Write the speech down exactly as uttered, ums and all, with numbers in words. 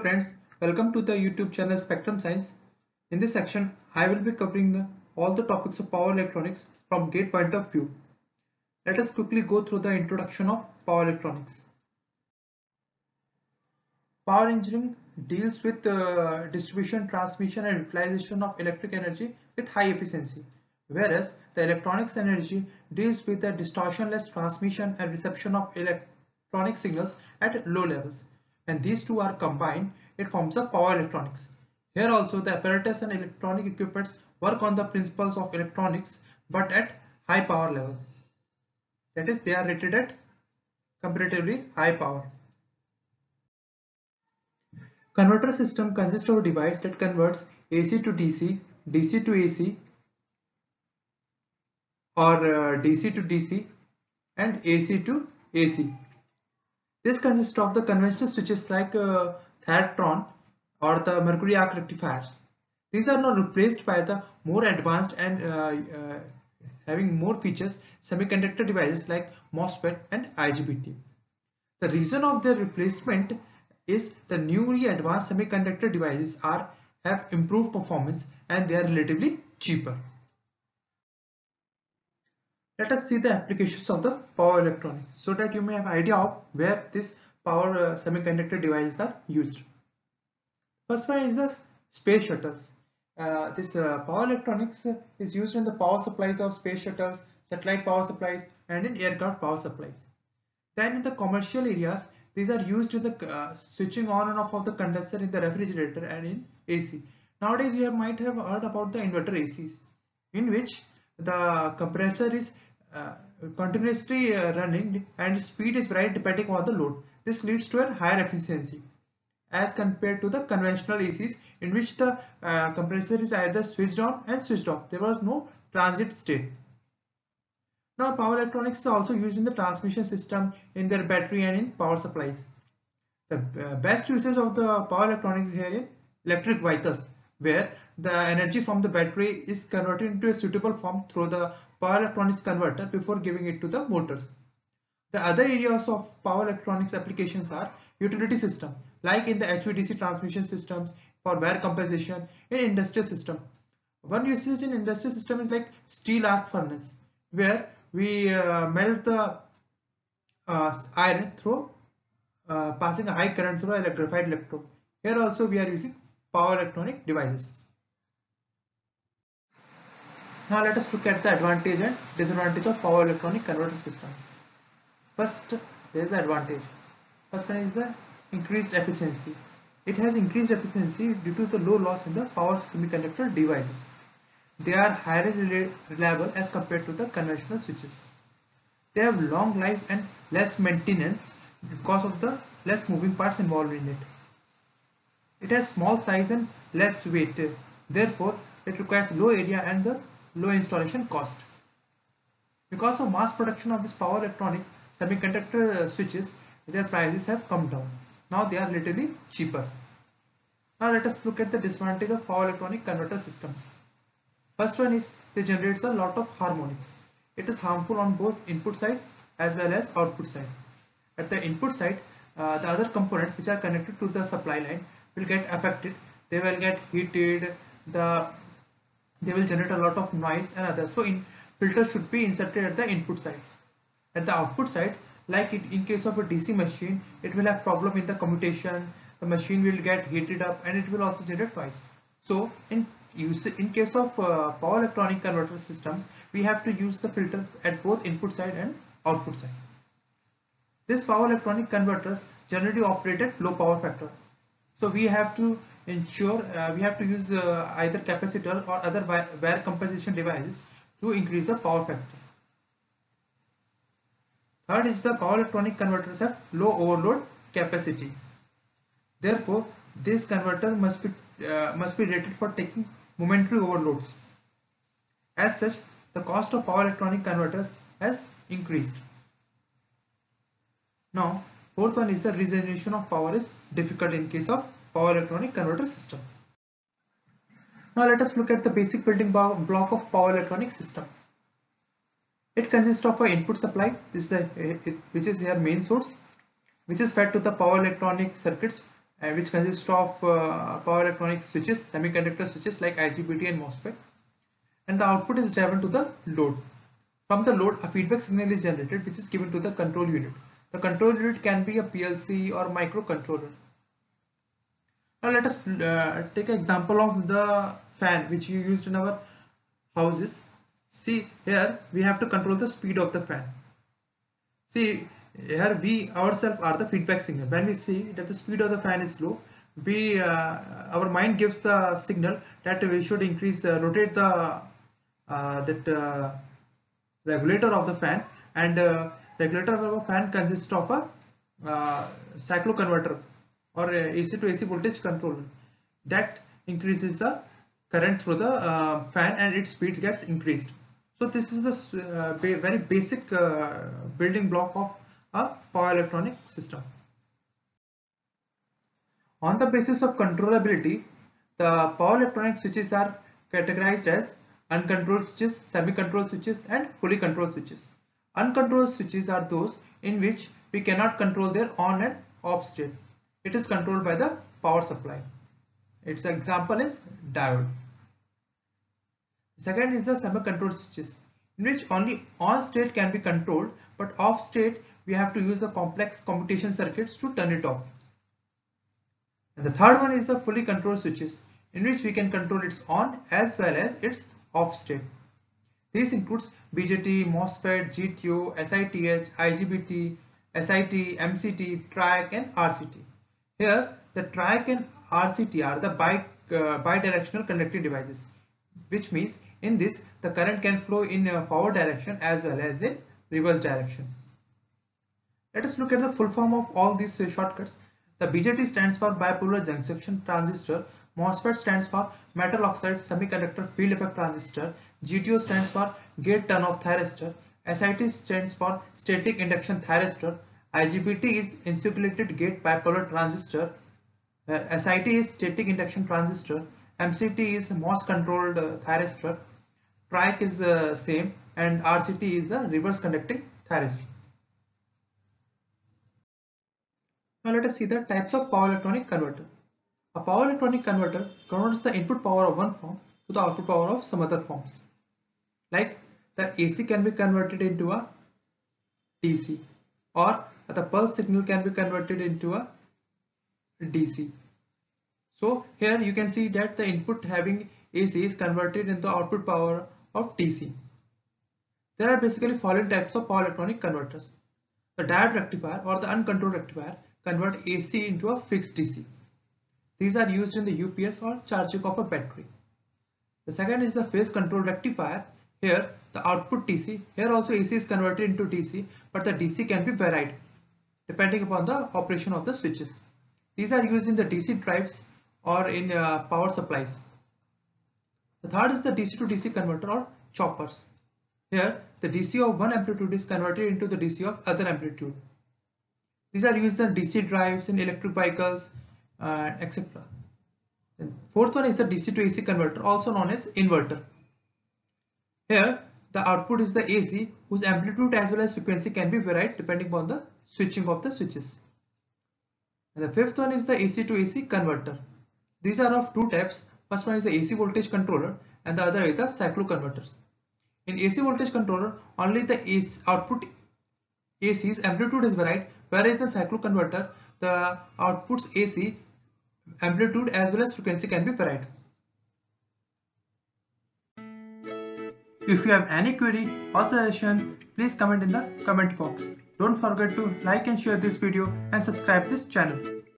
friends, welcome to the YouTube channel Spectrum Science. In this section, I will be covering the, all the topics of power electronics from gate point of view. Let us quickly go through the introduction of power electronics. Power engineering deals with uh, distribution, transmission and utilization of electric energy with high efficiency, whereas the electronics energy deals with the distortionless transmission and reception of electronic signals at low levels. When these two are combined, it forms the power electronics. Here also the apparatus and electronic equipments work on the principles of electronics but at high power level. That is, they are rated at comparatively high power. Converter system consists of a device that converts A C to D C, D C to A C, or uh, D C to D C and A C to A C. This consists of the conventional switches like uh, thertron or the mercury arc rectifiers. These are now replaced by the more advanced and uh, uh, having more features semiconductor devices like MOSFET and I G B T. The reason of their replacement is the newly advanced semiconductor devices are have improved performance and they are relatively cheaper. Let us see the applications of the power electronics so that you may have idea of where this power uh, semiconductor devices are used. First one is the space shuttles. Uh, this uh, power electronics uh, is used in the power supplies of space shuttles, satellite power supplies and in aircraft power supplies. Then in the commercial areas, these are used in the uh, switching on and off of the condenser in the refrigerator and in A C. Nowadays you have, might have heard about the inverter A Cs, in which the compressor is uh, continuously uh, running and speed is varied depending on the load. This leads to a higher efficiency as compared to the conventional A Cs, in which the uh, compressor is either switched on and switched off. There was no transit state. Now power electronics is also used in the transmission system, in their battery and in power supplies. The uh, best usage of the power electronics here is electric vehicles, where the energy from the battery is converted into a suitable form through the power electronics converter before giving it to the motors. The other areas of power electronics applications are utility system, like in the H V D C transmission systems for wear compensation in industrial system. One usage in industrial system is like steel arc furnace, where we uh, melt the uh, iron through uh, passing a high current through a graphite electrode. Here also we are using power electronic devices. Now let us look at the advantage and disadvantage of power electronic converter systems. First, there is the advantage. First one is the increased efficiency. It has increased efficiency due to the low loss in the power semiconductor devices. They are highly reliable as compared to the conventional switches. They have long life and less maintenance because of the less moving parts involved in it. It has small size and less weight. Therefore, it requires low area and the low installation cost. Because of mass production of this power electronic semiconductor switches, their prices have come down. Now they are relatively cheaper. Now let us look at the disadvantage of power electronic converter systems. First one is they generates a lot of harmonics. It is harmful on both input side as well as output side. At the input side, uh, the other components which are connected to the supply line will get affected. They will get heated. The they will generate a lot of noise and others. So in filter should be inserted at the input side. At the output side, like it, in case of a D C machine, it will have problem in the commutation. The machine will get heated up and it will also generate noise. So in use in case of uh, power electronic converter system, we have to use the filter at both input side and output side. This power electronic converters generally operate at low power factor. So we have to ensure uh, we have to use uh, either capacitor or other wear compensation devices to increase the power factor. Third is the power electronic converters have low overload capacity. Therefore, this converter must be uh, must be rated for taking momentary overloads. As such, the cost of power electronic converters has increased. Now, fourth one is the regeneration of power is difficult in case of power electronic converter system. Now let us look at the basic building block of power electronic system. It consists of an input supply, this is the, which is here main source, which is fed to the power electronic circuits and which consists of uh, power electronic switches, semiconductor switches like I G B T and MOSFET, and the output is driven to the load. From the load, a feedback signal is generated which is given to the control unit. The control unit can be a P L C or microcontroller. Now let us uh, take an example of the fan which you used in our houses. See, here we have to control the speed of the fan. See, here we ourselves are the feedback signal. When we see that the speed of the fan is low, we uh, our mind gives the signal that we should increase uh, rotate the uh, that uh, regulator of the fan, and uh, regulator of a fan consists of a uh, cycloconverter or a AC to A C voltage controller that increases the current through the uh, fan and its speed gets increased. So this is the uh, ba very basic uh, building block of a power electronic system. On the basis of controllability, the power electronic switches are categorized as uncontrolled switches, semi-controlled switches, and fully controlled switches. Uncontrolled switches are those in which we cannot control their on and off state. It is controlled by the power supply. Its example is diode. Second is the semi-controlled switches, in which only on state can be controlled, but off state we have to use the complex commutation circuits to turn it off. And the third one is the fully controlled switches, in which we can control its on as well as its off state. This includes B J T, MOSFET, G T O, S I T H, I G B T, S I T, M C T, TRIAC and R C T. Here the TRIAC and R C T are the bi uh, bidirectional conducting devices, which means in this the current can flow in a forward direction as well as in reverse direction. Let us look at the full form of all these uh, shortcuts. The B J T stands for bipolar junction transistor, MOSFET stands for metal oxide semiconductor field effect transistor, G T O stands for gate turn-off thyristor, S I T stands for static induction thyristor, I G B T is insulated gate bipolar transistor, uh, S I T is static induction transistor, M C T is MOS controlled uh, thyristor, TRIAC is the same, and R C T is the reverse conducting thyristor. Now let us see the types of power electronic converter. A power electronic converter converts the input power of one form to the output power of some other forms. Like the A C can be converted into a D C, or the pulse signal can be converted into a D C. So here you can see that the input having A C is converted into the output power of D C. There are basically following types of power electronic converters. The diode rectifier or the uncontrolled rectifier convert A C into a fixed D C. These are used in the U P S or charging of a battery. The second is the phase control rectifier. Here the output D C, here also A C is converted into D C, but the D C can be varied depending upon the operation of the switches. These are used in the D C drives or in uh, power supplies. The third is the D C to D C converter or choppers. Here the D C of one amplitude is converted into the D C of other amplitude. These are used in D C drives, in electric vehicles, uh, et cetera. Then fourth one is the D C to A C converter, also known as inverter. Here the output is the A C, whose amplitude as well as frequency can be varied depending upon the switching of the switches. And the fifth one is the A C to A C converter. These are of two types. First one is the A C voltage controller and the other is the cycloconverters. In A C voltage controller, only the A C output A C's amplitude is varied, whereas the cycloconverter, the outputs A C amplitude as well as frequency can be varied. If you have any query or suggestion, please comment in the comment box. Don't forget to like and share this video and subscribe this channel.